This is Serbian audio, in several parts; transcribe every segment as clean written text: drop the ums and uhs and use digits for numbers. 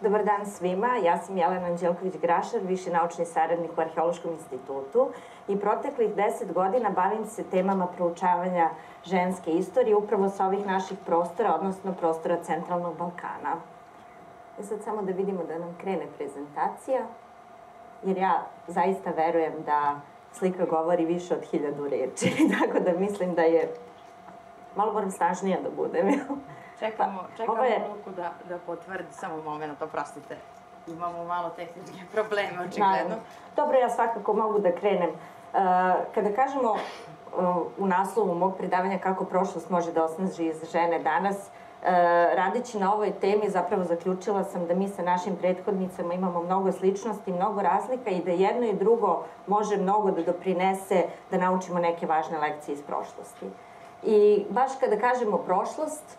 Dobar dan svima, ja sam Jelena Anđelković-Grašar, viši naučni saradnik u Arheološkom institutu i proteklih 10 godina bavim se temama proučavanja ženske istorije upravo sa ovih naših prostora, odnosno prostora Centralnog Balkana. Sad samo da vidimo da nam krene prezentacija, jer ja zaista verujem da slika govori više od 1000 reči, tako da mislim da je... Malo moram snažnija da budem, jel? Čekamo Luku da potvrdi, samo moment, oprostite. Imamo malo tehničke probleme, očigledno. Dobro, ja svakako mogu da krenem. Kada kažemo u naslovu mog predavanja kako prošlost može da osnaži žene danas, radeći na ovoj temi zapravo zaključila sam da mi sa našim prethodnicama imamo mnogo sličnosti, mnogo razlika i da jedno i drugo može mnogo da doprinese da naučimo neke važne lekcije iz prošlosti. I baš kada kažemo prošlost,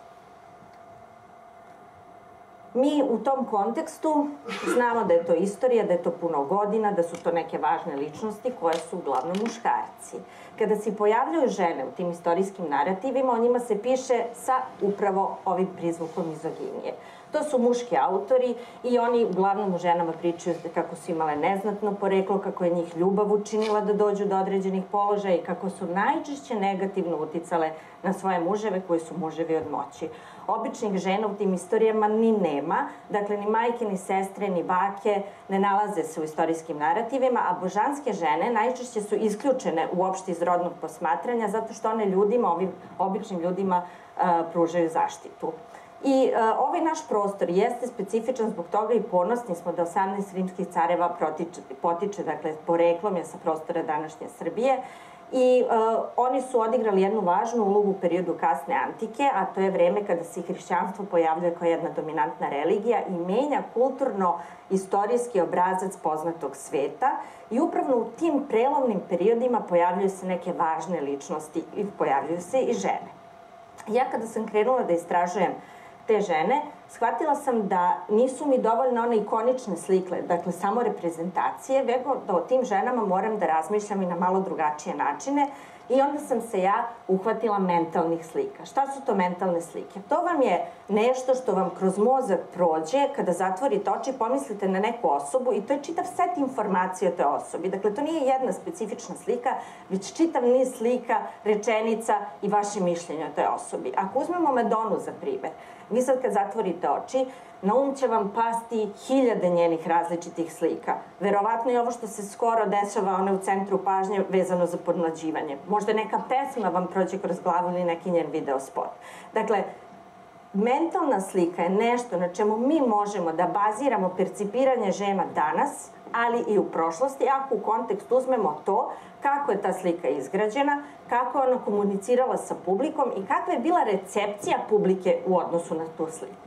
mi u tom kontekstu znamo da je to istorija, da je to puno godina, da su to neke važne ličnosti koje su uglavnom muškarci. Kada se pojavljaju žene u tim istorijskim narativima, o njima se piše sa upravo ovim prizvukom mizoginije. To su muški autori i oni uglavnom u ženama pričaju kako su imale neznatno poreklo, kako je njih ljubav učinila da dođu do određenih položaja i kako su najčešće negativno uticale na svoje muževe koji su muževi od moći. Običnih žena u tim istorijama ni nema, dakle ni majke, ni sestre, ni bake ne nalaze se u istorijskim narativima, a božanske žene najčešće su isključene uopšte iz rodnog posmatranja zato što one ljudima, ovim običnim ljudima pružaju zaštitu. I ovaj naš prostor jeste specifičan zbog toga i ponosni smo da 18 rimskih careva potiče, dakle poreklom je sa prostora današnje Srbije i oni su odigrali jednu važnu ulogu u periodu kasne antike, a to je vreme kada se hrišćanstvo pojavljuje kao jedna dominantna religija i menja kulturno-istorijski obrazac poznatog sveta i upravo u tim prelomnim periodima pojavljuju se neke važne ličnosti i pojavljuju se i žene. Ja kada sam krenula da istražujem te žene, shvatila sam da nisu mi dovoljne one ikonične slike, dakle samo reprezentacije, već da o tim ženama moram da razmišljam i na malo drugačije načine i onda sam se ja uhvatila mentalnih slika. Šta su to mentalne slike? To vam je nešto što vam kroz mozak prođe, kada zatvorite oči, pomislite na neku osobu i to je čitav set informacija o toj osobi. Dakle, to nije jedna specifična slika, već čitav niz slika, rečenica i vaše mišljenje o toj osobi. Ako uzmemo Madonu za primer, vi sad kad zatvorite oči, na um će vam pasti 1000 njenih različitih slika. Verovatno i ovo što se skoro dešava, ona u centru pažnje vezano za podmlađivanje. Možda neka pesma vam prođe kroz glavu ili neki njen video spot. Dakle, mentalna slika je nešto na čemu mi možemo da baziramo percipiranje žena danas, ali i u prošlosti, ako u kontekst uzmemo to kako je ta slika izgrađena, kako je ona komunicirala sa publikom i kakva je bila recepcija publike u odnosu na tu sliku.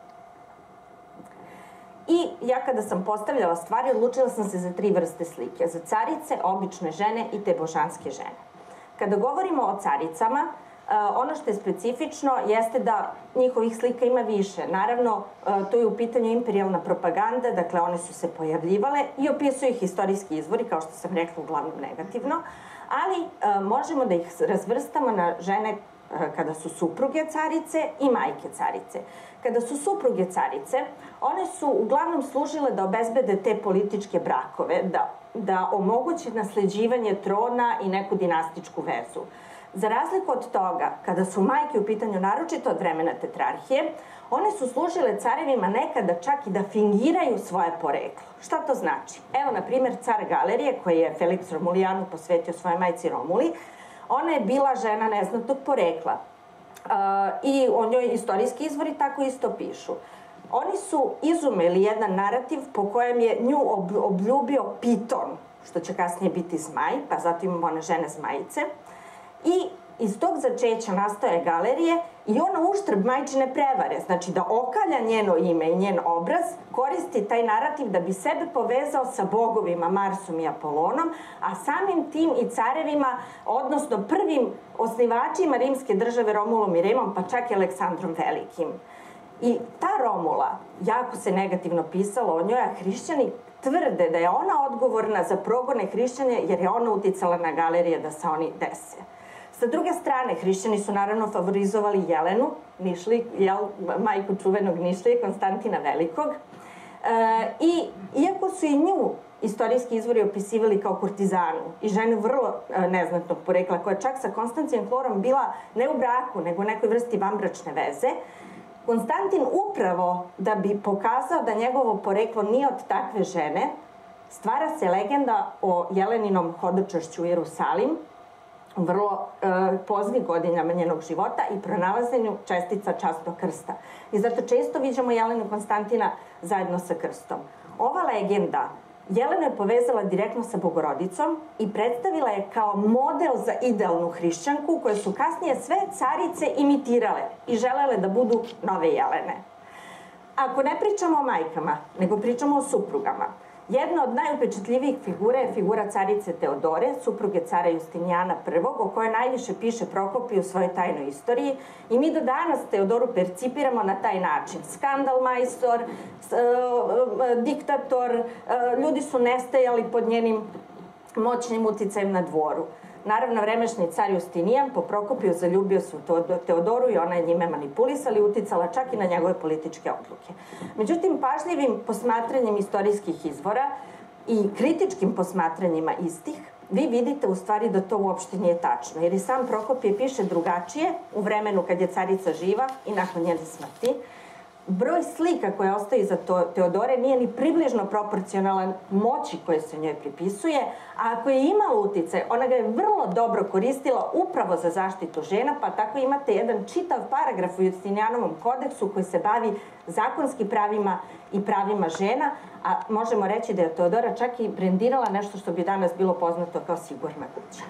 I ja kada sam postavljala stvari, odlučila sam se za 3 vrste slike. Za carice, obične žene i te božanske žene. Kada govorimo o caricama, ono što je specifično jeste da njihovih slika ima više. Naravno, to je u pitanju imperijalna propaganda, dakle one su se pojavljivale i opisuju ih istorijski izvori, kao što sam rekla, uglavnom negativno, ali možemo da ih razvrstamo na žene kada su supruge carice i majke carice. Kada su supruge carice, one su uglavnom služile da obezbede te političke brakove, da omoguće nasleđivanje trona i neku dinastičku vezu. Za razliku od toga, kada su majke u pitanju naročito od vremena tetrarhije, one su služile carevima nekada čak i da fingiraju svoje poreklo. Šta to znači? Evo, na primjer, car Galerije, koji je Felix Romulijanu posvetio svojoj majci Romuli, ona je bila žena neznatnog porekla. I o njoj istorijski izvori tako isto pišu. Oni su izumeli jedan narativ po kojem je nju obljubio piton, što će kasnije biti zmaj, pa zato imamo one žene zmajice. I iz tog začeća nastaje Galerije i ona uštrb majčine prevare, znači da okalja njeno ime i njen obraz, koristi taj narativ da bi sebe povezao sa bogovima Marsom i Apolonom, a samim tim i carevima, odnosno prvim osnivačima rimske države Romulom i Remom, pa čak i Aleksandrom Velikim. I ta Romula, jako se negativno pisalo o njoj, a hrišćani tvrde da je ona odgovorna za progone hrišćanja jer je ona uticala na Galerije da se oni dese. Sa druge strane, hrišćani su naravno favorizovali Jelenu, majku čuvenog Nišlije, Konstantina Velikog, I iako su i nju istorijski izvori opisivali kao kurtizanu i ženu vrlo neznatnog porekla, koja čak sa Konstancijem Klorom bila ne u braku, nego u nekoj vrsti vanbračne veze, Konstantin upravo da bi pokazao da njegovo poreklo nije od takve žene, stvara se legenda o Jeleninom hodočašću u Jerusalim, u vrlo poznih godinama njenog života i pronalazenju čestica časnog krsta. I zato često viđamo Jelenu Konstantina zajedno sa krstom. Ova legenda Jelenu je povezala direktno sa Bogorodicom i predstavila je kao model za idealnu hrišćanku koje su kasnije sve carice imitirale i želele da budu nove Jelene. Ako ne pričamo o majkama, nego pričamo o suprugama, jedna od najupečatljivijih figura je figura carice Teodore, supruge cara Justinijana I, o kojoj najviše piše Prokopije u svojoj tajnoj istoriji. I mi do danas Teodoru percipiramo na taj način. Skandalmajstor, diktator, ljudi su nestajali pod njenim moćnim uticajem na dvoru. Naravno, vremešni car Justinijan po Prokopiju zaljubio se u Teodoru i ona je njime manipulisala i uticala čak i na njegove političke odluke. Međutim, pažljivim posmatranjem istorijskih izvora i kritičkim posmatranjima istih, vi vidite u stvari da to uopšte nije tačno. Jer i sam Prokopije piše drugačije u vremenu kad je carica živa i nakon njene smrti. Broj slika koje ostaje iza Teodore nije ni približno proporcionalan moći koje se njoj pripisuje, a ako je imala uticaj, ona ga je vrlo dobro koristila upravo za zaštitu žena, pa tako imate jedan čitav paragraf u Justinijanovom kodeksu koji se bavi zakonskim pravima i pravima žena, a možemo reći da je Teodora čak i brendirala nešto što bi danas bilo poznato kao sigurna kuća.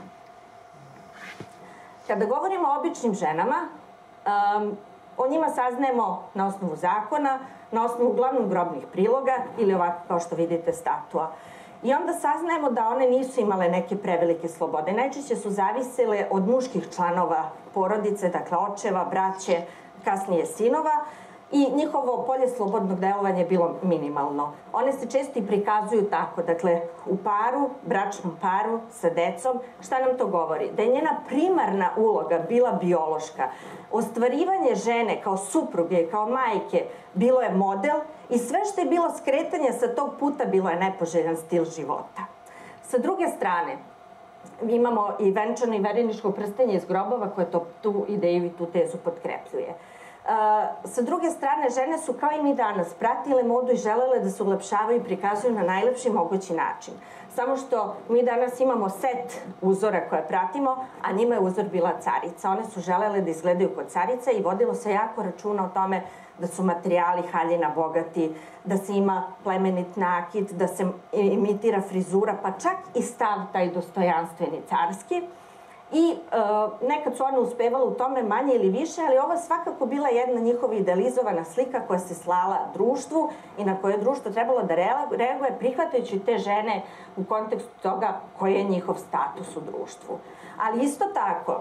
Kada govorimo o običnim ženama, o njima saznajemo na osnovu zakona, na osnovu uglavnom grobnih priloga ili ovako kao što vidite statua. I onda saznajemo da one nisu imale neke prevelike slobode. Najčešće su zavisile od muških članova porodice, dakle očeva, braće, kasnije sinova, i njihovo polje slobodnog delovanja je bilo minimalno. One se često i prikazuju tako, dakle u paru, bračnom paru, sa decom. Šta nam to govori? Da je njena primarna uloga bila biološka. Ostvarivanje žene kao supruge i kao majke bilo je model i sve što je bilo skretanje sa tog puta bilo je nepoželjan stil života. Sa druge strane, imamo i venčano i vereničko prstenje iz grobova koje tu ideju i tu tezu potkrepljuje. Sa druge strane, žene su kao i mi danas pratile modu i želele da se ulepšavaju i prikazuju na najlepši mogući način. Samo što mi danas imamo set uzora koje pratimo, a njima je uzor bila carica. One su želele da izgledaju kod carice i vodilo se jako računa o tome da su materijali haljina bogati, da se ima plemenit nakit, da se imitira frizura, pa čak i stav taj dostojanstveni carski. I nekad su one uspevale u tome manje ili više, ali ovo je svakako bila jedna njihova idealizovana slika koja se slala društvu i na koje je društvo trebalo da reaguje prihvatajući te žene u kontekstu toga koji je njihov status u društvu. Ali isto tako,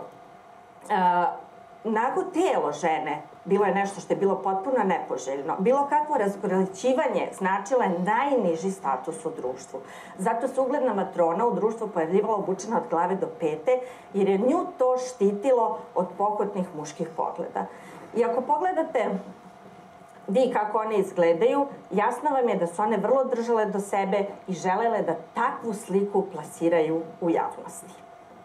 nago telo žene bilo je nešto što je bilo potpuno nepoželjno. Bilo kakvo razgraničivanje značilo je najniži status u društvu. Zato se ugledna matrona u društvu pojavljivala obučena od glave do pete, jer je nju to štitilo od pohotnih muških pogleda. I ako pogledate vi kako one izgledaju, jasno vam je da su one vrlo držale do sebe i želele da takvu sliku plasiraju u javnosti.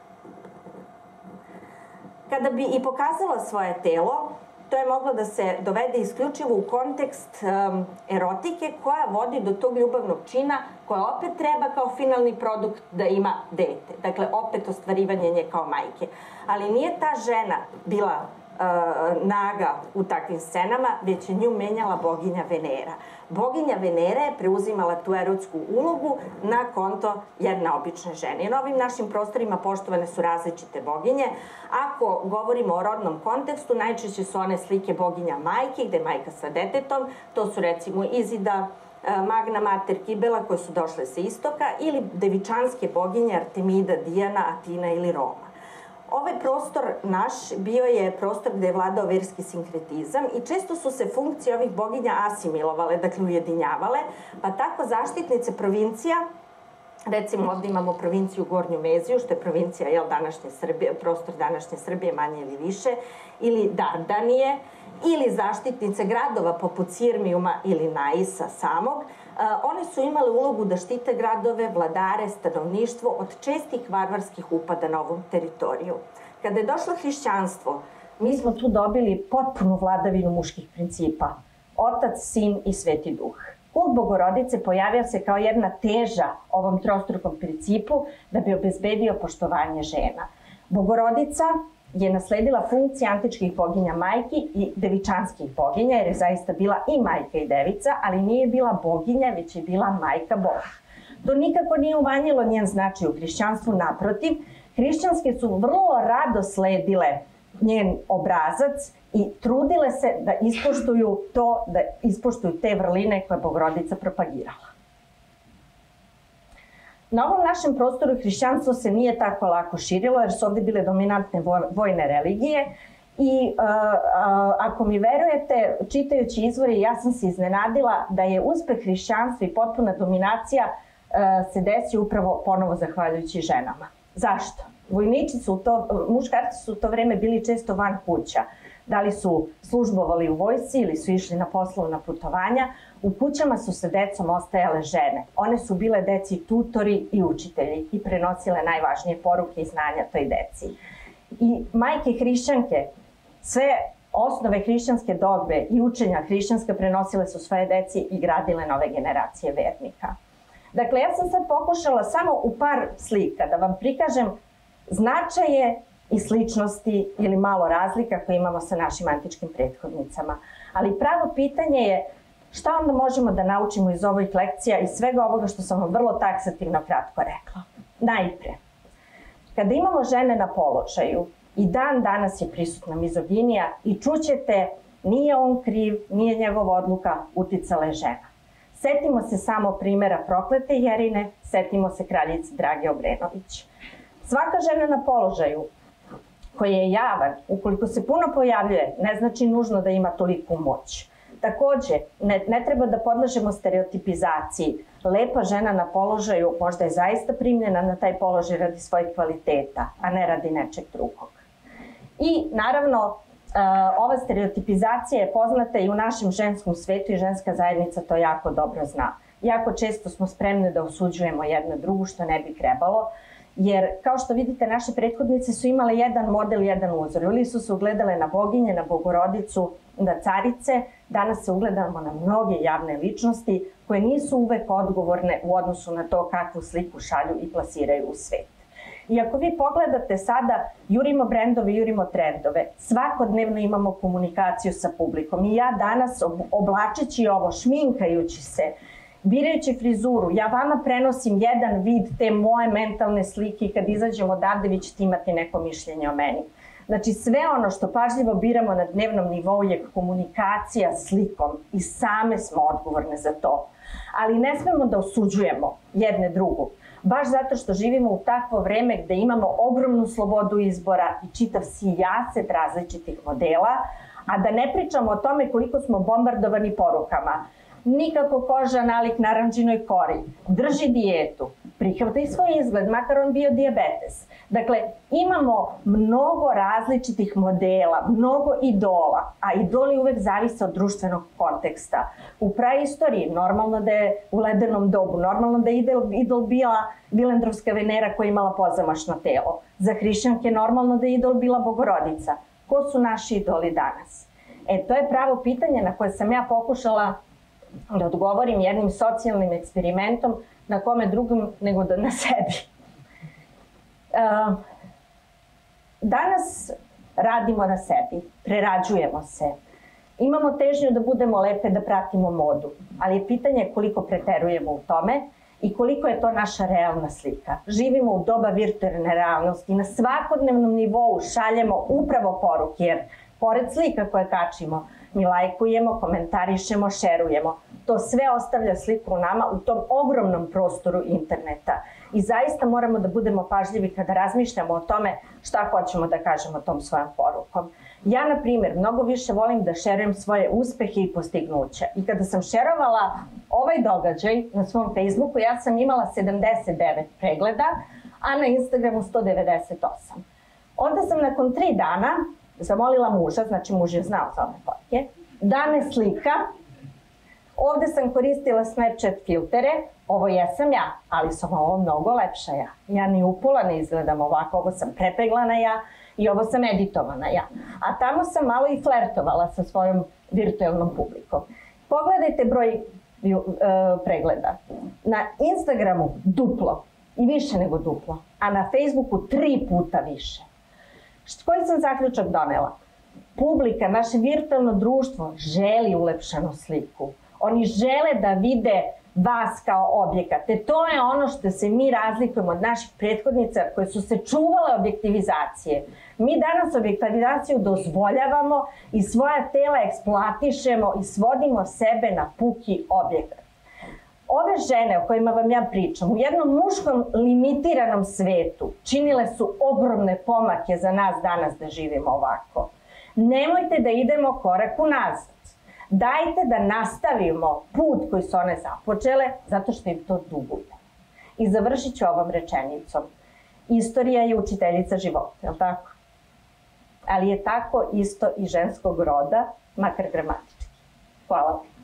Kada bi i pokazala svoje telo, to je moglo da se dovede isključivo u kontekst erotike koja vodi do tog ljubavnog čina koja opet treba kao finalni produkt da ima dete. Dakle, opet ostvarivanje nje kao majke. Ali nije ta žena bila naga u takvim scenama, već je nju menjala boginja Venera. Boginja Venera je preuzimala tu erotsku ulogu na konto jedne obične žene. I na ovim našim prostorima poštovane su različite boginje. Ako govorimo o rodnom kontekstu, najčešće su one slike boginja majke, gde je majka sa detetom. To su recimo Izida, Magna Mater, Kibela, koje su došle sa istoka, ili devičanske boginje Artemida, Dijana, Atina ili Roma. Ovaj prostor naš bio je prostor gde je vladao verski sinkretizam i često su se funkcije ovih boginja asimilovale, dakle ujedinjavale, pa tako zaštitnice provincija, recimo ovdje imamo provinciju Gornju Meziju, što je provincija današnje Srbije, prostor današnje Srbije manje ili više, ili Dardanije, ili zaštitnice gradova poput Sirmijuma ili Naisa samog, one su imale ulogu da štite gradove, vladare, stanovništvo od čestih varvarskih upada na ovom teritoriju. Kada je došlo hrišćanstvo, mi smo tu dobili potpunu vladavinu muških principa. Otac, sin i Sveti Duh. Kult Bogorodice pojavio se kao jedna teža ovom trostrukom principu da bi obezbedio poštovanje žena. Bogorodica je nasledila funkcije antičkih boginja majki i devičanskih boginja, jer je zaista bila i majka i devica, ali nije bila boginja, već je bila majka Boga. To nikako nije umanjilo njen značaj u hrišćanstvu, naprotiv, hrišćanske su vrlo rado sledile njen obrazac i trudile se da ispoštuju te vrline koje je Bogorodica propagirala. Na ovom našem prostoru hrišćanstvo se nije tako lako širilo, jer su ovde bile dominantne vojne religije i ako mi verujete, čitajući izvore, ja sam se iznenadila da je uspeh hrišćanstva i potpuna dominacija se desi upravo ponovo zahvaljujući ženama. Zašto? Muškarci su u to vreme bili često van kuća. Da li su službovali u vojsci ili su išli na poslovna putovanja, u kućama su sa decom ostajale žene. One su bile deci tutori i učitelji i prenosile najvažnije poruke i znanja toj deci. I majke hrišćanke, sve osnove hrišćanske dogme i učenja hrišćanska prenosile su svoje deci i gradile nove generacije vernika. Dakle, ja sam sad pokušala samo u par slika da vam prikažem značaje i sličnosti ili malo razlika koje imamo sa našim antičkim prethodnicama. Ali pravo pitanje je šta onda možemo da naučimo iz ovih lekcija i svega ovoga što sam vam vrlo taksativno kratko rekla. Najpre, kada imamo žene na položaju i dan danas je prisutna mizoginija i čućete nije on kriv, nije njegova odluka, uticala je žena. Setimo se samo primjera proklete Jerine, setimo se kraljice Drage Obrenović. Svaka žena na položaju koji je javan, ukoliko se puno pojavljuje, ne znači nužno da ima toliku moć. Takođe, ne treba da podležemo stereotipizaciji. Lepa žena na položaju možda je zaista primljena na taj položaj radi svojih kvaliteta, a ne radi nečeg drugog. I naravno, ova stereotipizacija je poznata i u našem ženskom svetu i ženska zajednica to jako dobro zna. Jako često smo spremne da osuđujemo jedno drugu, što ne bi trebalo, jer kao što vidite, naše prethodnice su imale jedan model, jedan uzor. Ili su se ugledale na boginje, na Bogorodicu, na carice. Danas se ugledamo na mnoge javne ličnosti koje nisu uvek odgovorne u odnosu na to kakvu sliku šalju i plasiraju u svet. I ako vi pogledate sada, jurimo brendove, jurimo trendove, svakodnevno imamo komunikaciju sa publikom. I ja danas, oblačeći ovo, šminkajući se, birajući frizuru, ja vama prenosim jedan vid te moje mentalne slike i kad izađemo odavde vi ćete imati neko mišljenje o meni. Znači sve ono što pažljivo biramo na dnevnom nivou je komunikacija slikom i same smo odgovorne za to. Ali ne smemo da osuđujemo jedne drugu, baš zato što živimo u takvo vreme gde imamo ogromnu slobodu izbora i čitav sijaset različitih modela, a da ne pričamo o tome koliko smo bombardovani porukama. Nikako koža nalik naranđinoj kori, drži dijetu, prihvataj svoj izgled, makar on bio dijabetes. Dakle, imamo mnogo različitih modela, mnogo idola, a idoli uvek zavise od društvenog konteksta. U praistoriji normalno da je u ledenom dobu, normalno da je idol bila Vilendrovska Venera koja je imala pozamašno telo. Za hrišćanke normalno da je idol bila Bogorodica. Ko su naši idoli danas? To je pravo pitanje na koje sam ja pokušala da odgovorim jednim socijalnim eksperimentom na kome drugom nego da na sebi. Danas radimo na sebi, prerađujemo se. Imamo težnju da budemo lepe, da pratimo modu, ali je pitanje koliko preterujemo u tome i koliko je to naša realna slika. Živimo u doba virtualne realnosti i na svakodnevnom nivou šaljemo upravo poruke, jer pored slika koje kačimo, mi lajkujemo, komentarišemo, šerujemo. To sve ostavlja sliku u nama u tom ogromnom prostoru interneta. I zaista moramo da budemo pažljivi kada razmišljamo o tome šta hoćemo da kažemo tom svojom porukom. Ja, na primjer, mnogo više volim da šerujem svoje uspehe i postignuća. I kada sam šerovala ovaj događaj na svom Facebooku, ja sam imala 79 pregleda, a na Instagramu 198. Onda sam nakon 3 dana zamolila muža, znači muž je znao za ove fotke, da me slika. Ovde sam koristila Snapchat filtere, ovo jesam ja, ali sam ovo mnogo lepša ja. Ja ni upola ne izgledam ovako, ovo sam prepeglana ja i ovo sam editovana ja. A tamo sam malo i flertovala sa svojom virtualnom publikom. Pogledajte broj pregleda. Na Instagramu duplo i više nego duplo, a na Facebooku 3 puta više. Koji sam zaključak donela? Publika, naše virtualno društvo želi ulepšanu sliku. Oni žele da vide vas kao objekat. To je ono što se mi razlikujemo od naših prethodnica koje su se čuvale objektivizacije. Mi danas objektivizaciju dozvoljavamo i svoja tela eksploatišemo i svodimo sebe na puki objekat. Ove žene o kojima vam ja pričam u jednom muškom limitiranom svetu činile su ogromne pomake za nas danas da živimo ovako. Nemojte da idemo korak unazad. Dajte da nastavimo put koji su one započele, zato što im to duguje. I završit ću ovom rečenicom. Istorija je učiteljica života, je li tako? Ali je tako isto i ženskog roda, makar gramatički. Hvala.